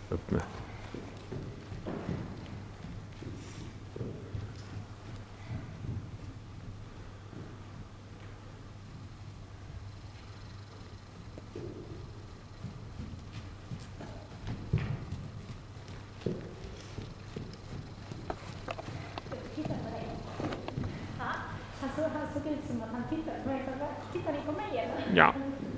upp med. Han såg ut som att han tittade på mig. Tittar ni på mig eller? Ja.